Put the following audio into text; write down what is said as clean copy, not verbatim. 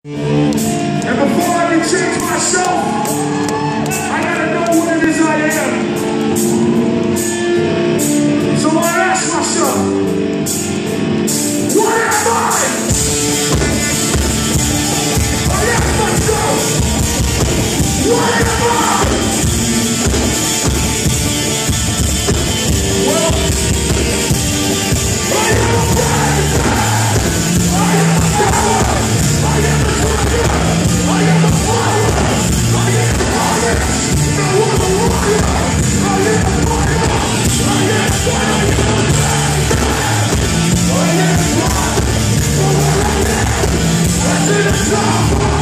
And before I can change myself, I gotta know what it is I am. So I ask myself, what am I? I ask myself, what am I? Well, I am a predator. I am a power. I am a soldier. I am a flower. I am a lion. No one a warrior. I am a fighter. I am a fighter. I am a rock. For what I am. That's in the top.